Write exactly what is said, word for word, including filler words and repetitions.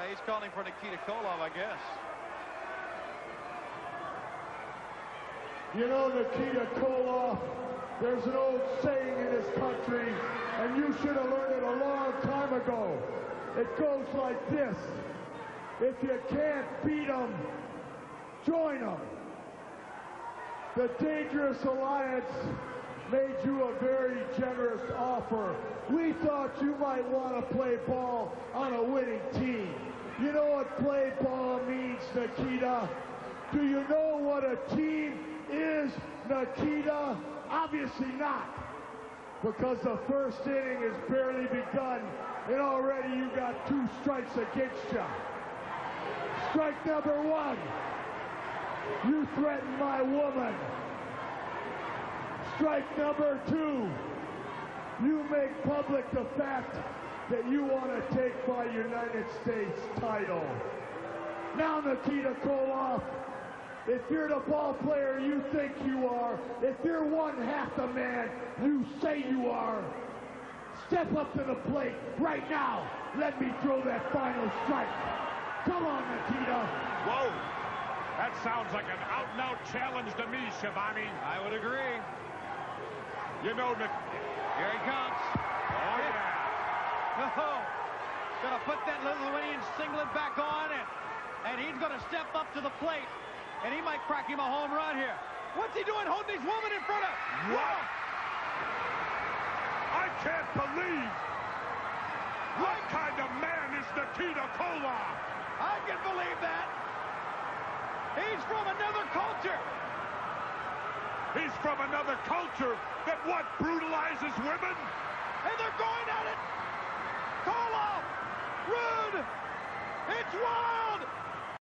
Yeah, he's calling for Nikita Koloff, I guess. You know, Nikita Koloff, there's an old saying in this country, and you should have learned it a long time ago. It goes like this: if you can't beat them, join them. The Dangerous Alliance made you a very generous offer. We thought you might want to play ball on a winning team. You know what play ball means, Nikita? Do you know what a team is, Nikita? Obviously not, because the first inning has barely begun, and already you got two strikes against you. Strike number one, you threaten my woman. Strike number two, you make public the fact that you want to take my United States title. Now, Nikita Koloff, if you're the ball player you think you are, if you're one half the man you say you are, step up to the plate right now. Let me throw that final strike. Come on, Nikita. Whoa. That sounds like an out-and-out challenge to me, Shivani. I would agree. You know, Nick. Here he comes. Oh, yeah. Oh, gonna put that Lithuanian singlet back on, and, and he's gonna step up to the plate, and he might crack him a home run here. What's he doing holding these women in front of? What? I can't believe. What kind of man is Nikita Koloff? I can believe that. He's from another culture. He's from another culture that what, brutalizes women? And they're going at it. Koloff, rude. It's wild.